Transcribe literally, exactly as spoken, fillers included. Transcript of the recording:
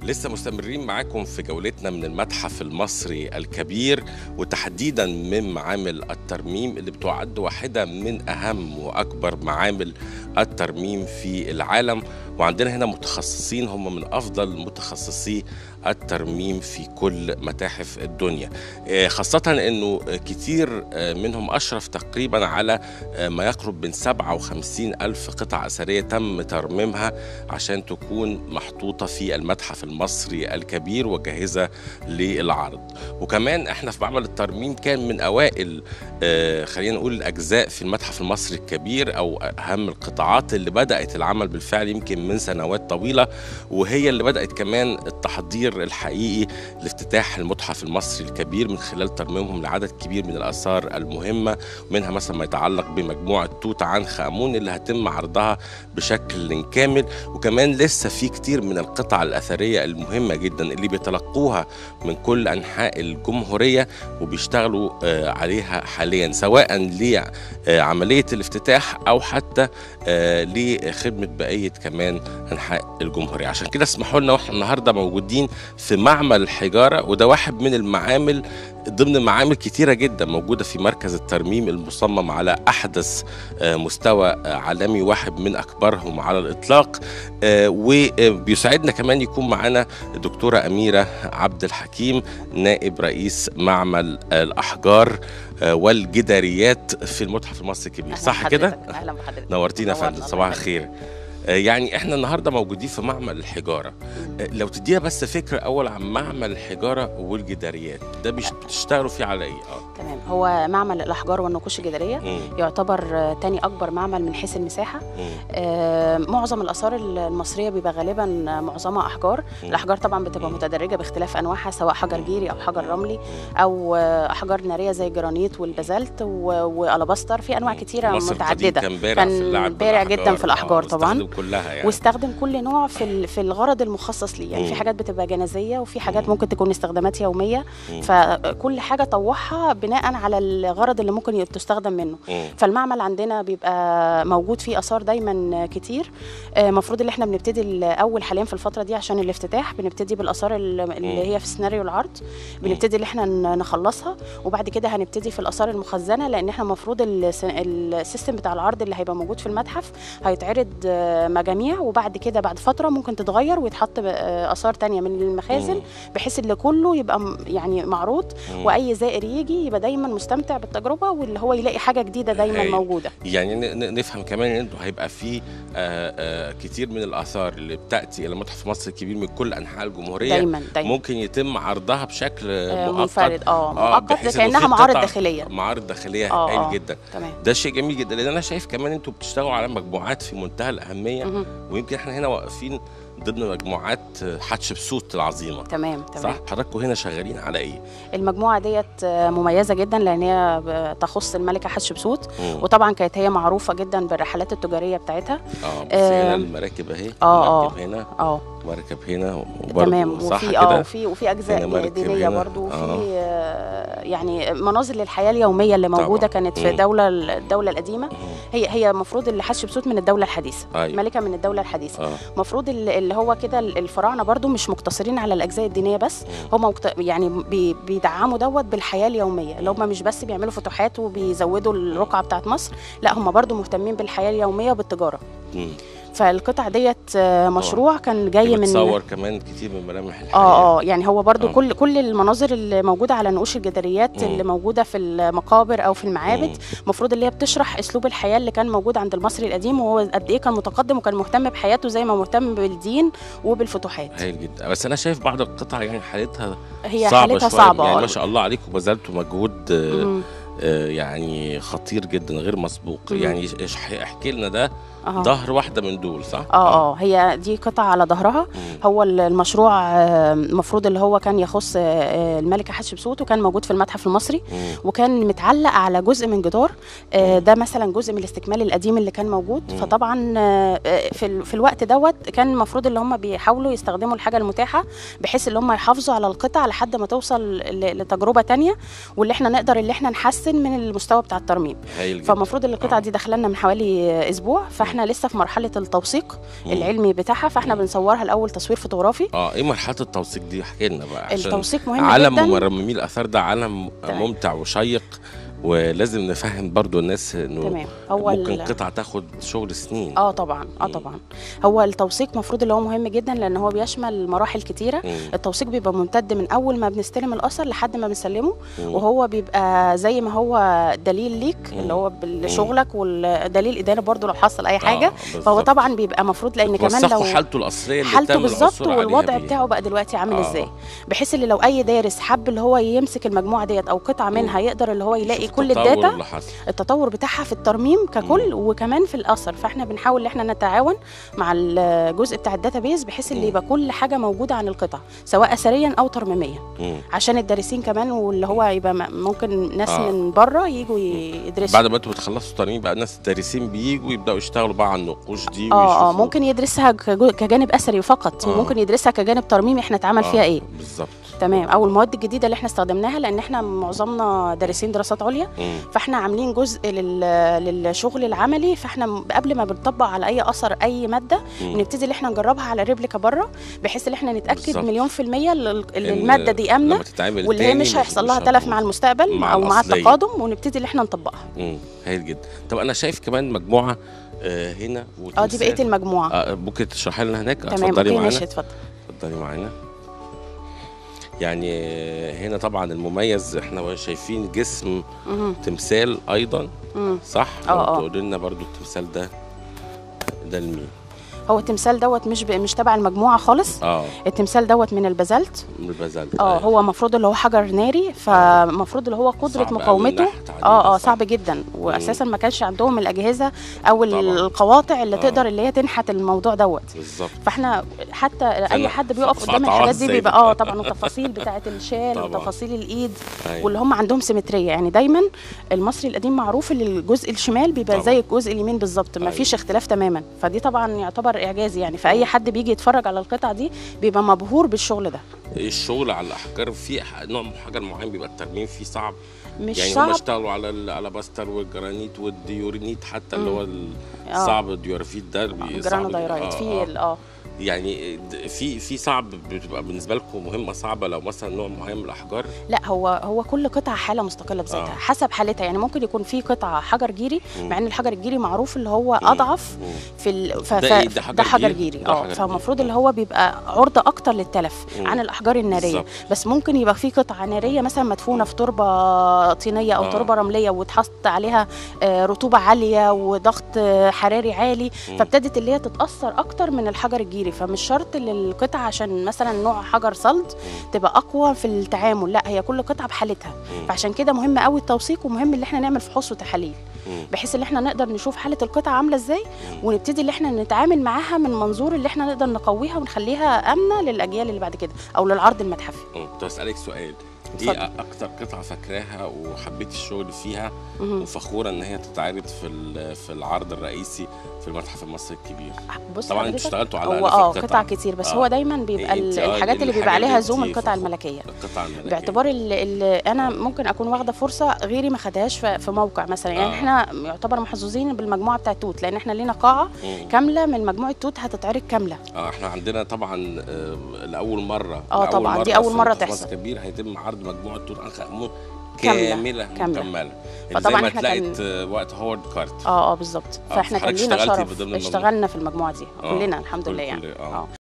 لسه مستمرين معاكم في جولتنا من المتحف المصري الكبير، وتحديدا من معامل الترميم اللي بتعد واحدة من أهم وأكبر معامل الترميم في العالم. وعندنا هنا متخصصين هم من أفضل متخصصي الترميم في كل متاحف الدنيا، خاصة أنه كتير منهم أشرف تقريبا على ما يقرب من سبعة وخمسين ألف قطعة أثرية تم ترميمها عشان تكون محطوطة في المتحف المصري الكبير وجاهزة للعرض. وكمان احنا في معمل الترميم كان من أوائل خلينا نقول الأجزاء في المتحف المصري الكبير أو أهم القطاعات اللي بدأت العمل بالفعل يمكن من سنوات طويلة، وهي اللي بدأت كمان التحضير الحقيقي لافتتاح المتحف المصري الكبير من خلال ترميمهم لعدد كبير من الآثار المهمة، منها مثلا ما يتعلق بمجموعة توت عنخ آمون اللي هتم عرضها بشكل كامل. وكمان لسه في كتير من القطع الأثرية المهمة جدا اللي بيتلقوها من كل أنحاء الجمهورية وبيشتغلوا عليها حاليا، سواء لعملية الافتتاح أو حتى لخدمة بقية كمان أنحاء الجمهورية. عشان كده اسمحوا لنا واحنا النهارده موجودين في معمل الحجارة، وده واحد من المعامل ضمن معامل كتيرة جدا موجودة في مركز الترميم المصمم على أحدث مستوى عالمي، واحد من أكبرهم على الإطلاق. وبيساعدنا كمان يكون معنا الدكتورة أميرة عبد الحكيم نائب رئيس معمل الأحجار والجداريات في المتحف المصري الكبير. صح كده؟ أهلا بحضرتك. نورتينا يا فندم، صباح الخير. يعني احنا النهارده موجودين في معمل الحجاره، لو تدينا بس فكره اول عن معمل الحجاره والجداريات، ده بتشتغلوا فيه على ايه؟ اه تمام. هو معمل الاحجار والنقوش الجداريه مم. يعتبر تاني اكبر معمل من حيث المساحه. آه معظم الاثار المصريه بيبقى غالبا معظمها احجار. مم. الاحجار طبعا بتبقى مم. متدرجه باختلاف انواعها، سواء حجر جيري او حجر رملي او احجار ناريه زي الجرانيت والبازلت والاباستر، في انواع كتيره متعدده. كان بارع, كان بارع جدا في الاحجار آه طبعا كلها يعني. واستخدم كل نوع في في الغرض المخصص ليه، يعني مم. في حاجات بتبقى جنازيه وفي حاجات مم. ممكن تكون استخدامات يوميه. مم. فكل حاجه طوعها بناء على الغرض اللي ممكن تستخدم منه. مم. فالمعمل عندنا بيبقى موجود فيه اثار دايما كتير. المفروض ان احنا بنبتدي الاول حاليا في الفتره دي عشان الافتتاح بنبتدي بالاثار اللي هي في سيناريو العرض، بنبتدي ان احنا نخلصها، وبعد كده هنبتدي في الاثار المخزنه، لان احنا المفروض السيستم بتاع العرض اللي هيبقى موجود في المتحف هيتعرض مجاميع، وبعد كده بعد فتره ممكن تتغير ويتحط اثار تانية من المخازن بحيث ان كله يبقى يعني معروض، واي زائر يجي يبقى دايما مستمتع بالتجربه واللي هو يلاقي حاجه جديده دايما هي. موجوده. يعني نفهم كمان ان انتوا هيبقى في كتير من الاثار اللي بتاتي الى المتحف المصري الكبير من كل انحاء الجمهوريه دايما, دايما. ممكن يتم عرضها بشكل آه مؤقت منفرد اه مؤقت كانها معارض داخليه. معارض داخليه هايل آه جدا. تمام. ده شيء جميل جدا، لان انا شايف كمان انتوا بتشتغلوا على مجموعات في منتهى الاهميه. مم. ويمكن احنا هنا واقفين ضمن مجموعات حتشبسوت العظيمه. تمام تمام. صح، حضراتكم هنا شغالين على ايه؟ المجموعه ديت مميزه جدا لان هي تخص الملكه حتشبسوت، وطبعا كانت هي معروفه جدا بالرحلات التجاريه بتاعتها. اه بس آه هنا المراكب اهي. اه مركب هنا اه مركب هنا تمام. وفي اه وفي وفي اجزاء دينيه برضو، وفي آه يعني مناظر للحياه اليوميه اللي موجوده. طبعا. كانت في دوله الدوله القديمه. مم. هي هي المفروض اللي حتشبسوت من الدوله الحديثه. أيوة. ملكه من الدوله الحديثه. المفروض اللي هو كده الفراعنه برضو مش مقتصرين على الاجزاء الدينيه بس، هم يعني بي بيدعموا دوت بالحياه اليوميه، اللي هم مش بس بيعملوا فتوحات وبيزودوا الرقعه بتاعت مصر، لا هم برضو مهتمين بالحياه اليوميه وبالتجاره. مم. فالقطع ديت مشروع كان جاي من بتصور كمان كتير من ملامح الحياه. اه اه يعني هو برضو آه. كل كل المناظر اللي موجوده على نقوش الجداريات مم. اللي موجوده في المقابر او في المعابد، المفروض اللي هي بتشرح اسلوب الحياه اللي كان موجود عند المصري القديم، وهو قد ايه كان متقدم وكان مهتم بحياته زي ما مهتم بالدين وبالفتوحات. هايل جدا. بس انا شايف بعض القطع يعني حالتها هي صعبة حالتها صعبه يعني. ما شاء الله عليكم بذلتوا مجهود مم. يعني خطير جدا غير مسبوق. مم. يعني احكي لنا ده. أه. ظهر واحده من دول صح؟ اه اه هي دي قطعه على ظهرها. هو المشروع المفروض اللي هو كان يخص الملكه حتشبسوت، وكان موجود في المتحف المصري. مم. وكان متعلق على جزء من جدار. ده مثلا جزء من الاستكمال القديم اللي كان موجود. مم. فطبعا في في الوقت دوت كان المفروض اللي هم بيحاولوا يستخدموا الحاجه المتاحه بحيث اللي هم يحافظوا على القطع لحد ما توصل لتجربه ثانيه، واللي احنا نقدر اللي احنا نحسن من المستوى بتاع الترميم. فالمفروض القطعه دي داخله لنا من حوالي اسبوع، فاحنا احنا لسه في مرحله التوثيق العلمي بتاعها، فاحنا مم. بنصورها الاول تصوير فوتوغرافي. اه ايه مرحله التوثيق دي؟ احكي لنا بقى. التوثيق مهم عالم جدا. ممرمي الاثار ده عالم تمام. ممتع وشيق، ولازم نفهم برضو الناس انه ممكن قطعه تاخد شغل سنين. اه طبعا اه طبعا هو التوثيق المفروض اللي هو مهم جدا، لان هو بيشمل مراحل كتيره. مم. التوثيق بيبقى ممتد من اول ما بنستلم الاثر لحد ما بنسلمه. مم. وهو بيبقى زي ما هو دليل ليك مم. اللي هو بشغلك، والدليل ادانه برضو لو حصل اي حاجه. آه فهو طبعا بيبقى المفروض، لان كمان لو حالته الاصليه اللي حالته بالظبط والوضع بتاعه بقى دلوقتي عامل آه. ازاي، بحيث ان لو اي دارس حب اللي هو يمسك المجموعه ديت او قطعه منها يقدر اللي هو يلاقي كل الداتا، التطور بتاعها في الترميم ككل مم. وكمان في الاثر. فاحنا بنحاول ان احنا نتعاون مع الجزء بتاع الداتابيز بحيث اللي يبقى كل حاجه موجوده عن القطع سواء اثريا او ترميميا، مم. عشان الدارسين كمان، واللي هو يبقى ممكن ناس آه. من بره يجوا يدرسوا. بعد ما انتوا بتخلصوا ترميم بقى الناس الدارسين بييجوا يبداوا يشتغلوا بقى على النقوش دي. اه اه ممكن يدرسها كجانب اثري فقط، آه. وممكن يدرسها كجانب ترميمي احنا اتعمل آه. فيها ايه بالظبط. تمام. او المواد الجديده اللي احنا استخدمناها، لان احنا معظمنا دارسين دراسات عليا، مم. فاحنا عاملين جزء للشغل العملي. فاحنا قبل ما بنطبق على اي اثر اي ماده بنبتدي ان احنا نجربها على ريبليكا بره، بحيث ان احنا نتاكد بالزبط. مليون في الميه ان الماده دي امنه واللي هي مش هيحصل لها تلف مع المستقبل مع او مع التقادم، ونبتدي ان احنا نطبقها. امم هايل جدا. طب انا شايف كمان مجموعه آه هنا اه دي بقيه المجموعه. اه ممكن تشرحي لنا هناك؟ اتفضلي معانا. ماشي اتفضل. اتفضلي معانا. يعني هنا طبعا المميز احنا شايفين جسم مم. تمثال ايضا. مم. صح؟ اه اه تقولي لنا برضو التمثال ده ده لمين؟ هو التمثال دوت مش مش تبع المجموعه خالص. اه التمثال دوت من البازلت. من البازلت اه هو المفروض اللي هو حجر ناري، فالمفروض اللي هو قدره مقاومته اه اه صعب جدا، واساسا ما كانش عندهم الاجهزه او طبعا. القواطع اللي آه. تقدر اللي هي تنحت الموضوع دوت بالظبط. فاحنا حتى اي حد بيقف قدام الحاجات دي بيبقى اه طبعا التفاصيل بتاعه الشال وتفاصيل الايد أيوة. واللي هم عندهم سيمتريه. يعني دايما المصري القديم معروف ان الجزء الشمال بيبقى طبعا. زي الجزء اليمين بالظبط، ما فيش أيوة. اختلاف تماما. فدي طبعا يعتبر اعجازي يعني، فاي حد بيجي يتفرج على القطعه دي بيبقى مبهور بالشغل ده. الشغل على الاحجار في نوع حجر معين بيبقى الترميم فيه صعب، مش يعني صعب. هم اشتغلوا على الالاباستر والجرانيت والديورينيت حتى اللي هو الصعب الديورافيت ده جرانودايرايت في اه يعني في في صعب بتبقى بالنسبه لكم مهمه صعبه لو مثلا نوع معين من الاحجار؟ لا هو هو كل قطعه حاله مستقله بذاتها آه. حسب حالتها. يعني ممكن يكون في قطعه حجر جيري، مم. مع ان الحجر الجيري معروف اللي هو مم. اضعف مم. في ال... ف... ده, إيه؟ ده حجر, ده حجر جيري اه فالمفروض اللي هو بيبقى عرضه اكتر للتلف مم. عن الاحجار الناريه بالزبط. بس ممكن يبقى في قطعه ناريه مثلا مدفونه في تربه طينيه او آه. تربه رمليه وتحط عليها رطوبه عاليه وضغط حراري عالي، فابتدت اللي هي تتاثر اكتر من الحجر الجيري. فمش شرط للقطعه عشان مثلا نوع حجر صلد تبقى اقوى في التعامل، لا هي كل قطعه بحالتها. فعشان كده مهم قوي التوثيق، ومهم ان احنا نعمل فحوص وتحاليل بحيث ان احنا نقدر نشوف حاله القطعه عامله ازاي، ونبتدي ان احنا نتعامل معاها من منظور اللي احنا نقدر نقويها ونخليها امنه للاجيال اللي بعد كده او للعرض المتحفي. كنت اسالك سؤال، ايه اكتر قطعه فاكراها وحبيتي الشغل فيها مم. وفخوره ان هي تتعرض في في العرض الرئيسي في المتحف المصري الكبير؟ طبعا انتوا اشتغلتوا على هو اه قطع كتير، بس آه. هو دايما بيبقى إيه الحاجات اللي بيبقى عليها زوم القطع الملكيه. القطع الملكيه باعتبار اللي انا ممكن اكون واخده فرصه غيري ما خدهاش في موقع مثلا. يعني آه. احنا يعتبر محظوظين بالمجموعه بتاعه توت، لان احنا لينا قاعه مم. كامله من مجموعه توت هتتعرض كامله. اه احنا عندنا طبعا آه لاول مره اه طبعا دي اول مره تحصل الكبير هيتم عرض مجموعه توت عنخ امون كامله كامله, كاملة. فطبعا زي احنا لقيت وقت هوارد كارتر. اه اه بالظبط. فاحنا كان لينا شرف اشتغلنا في المجموعه دي كلنا الحمد لله يعني. اه